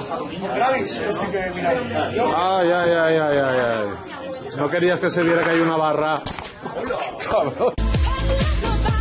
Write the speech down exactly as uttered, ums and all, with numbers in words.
Gravis, este que mira. Ay, ay, ay, ay, ay, ay. No querías que se viera que hay una barra. Cabrón.